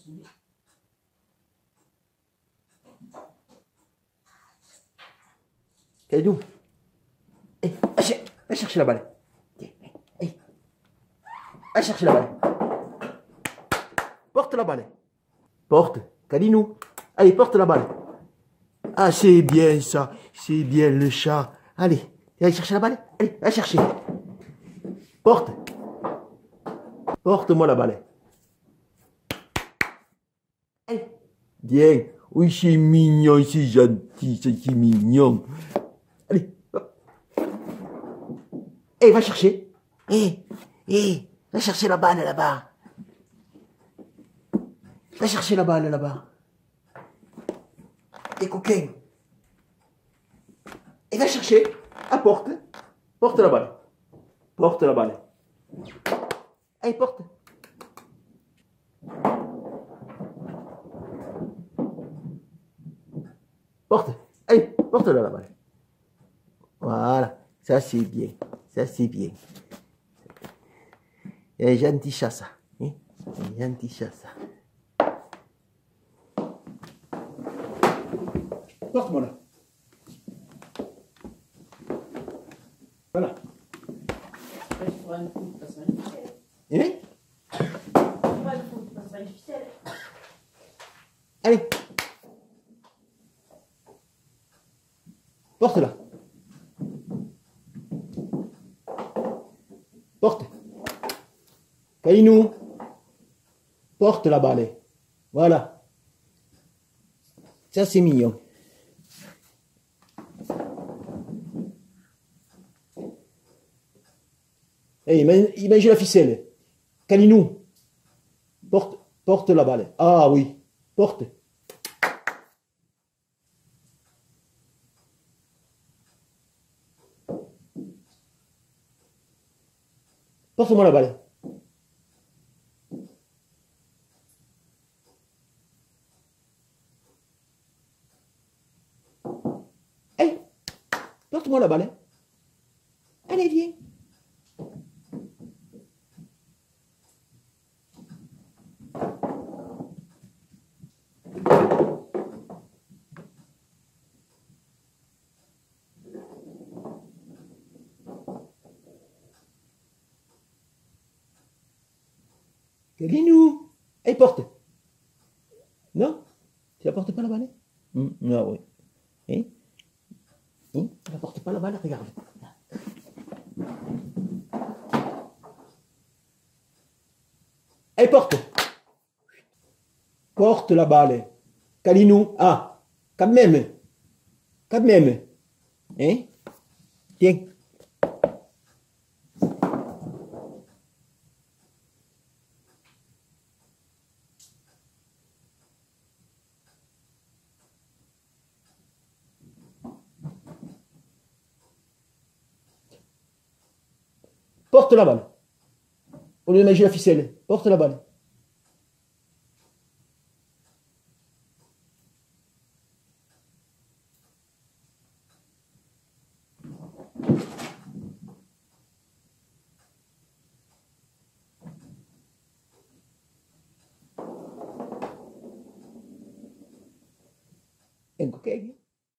Kalidou. Va chercher la balle. Va chercher la balle. Porte la balle. Porte. Kalinou. Allez, porte la balle. Ah, c'est bien ça. C'est bien le chat. Allez, allez chercher la balle. Allez, va chercher. Porte. Porte-moi la balle. Allez. Bien. Oui, c'est mignon, c'est gentil, c'est mignon. Allez. Eh, va chercher. Va chercher la balle là-bas. Va chercher la balle là-bas. Et coquin. Et va chercher. Apporte. Porte la balle. Porte la balle. Allez, porte. Porte. Allez, porte-la la balle. Voilà. Ça, c'est bien. Ça, c'est bien. Il est gentil chat, ça. Hein? Il est gentil chat, ça. Porte-moi là. Voilà. Et allez. Porte-la. Porte. Kalinou. Porte la balle. Voilà. Ça, c'est mignon. Hey, il mange la ficelle. Kalinou. Porte la balle. Ah oui. Porte. Porte-moi la balle. Allez, porte-moi la balle. Allez, viens. Kalinou. Allez, porte. Non? Tu n'apportes pas la balle? Non, oui. Hein? Tu n'apportes pas la balle? Regarde. Allez, porte. Porte la balle. Kalinou. Ah, quand même. Quand même. Hein? Tiens. Porte la balle. Au lieu de manger la ficelle, porte la balle. Un coquin.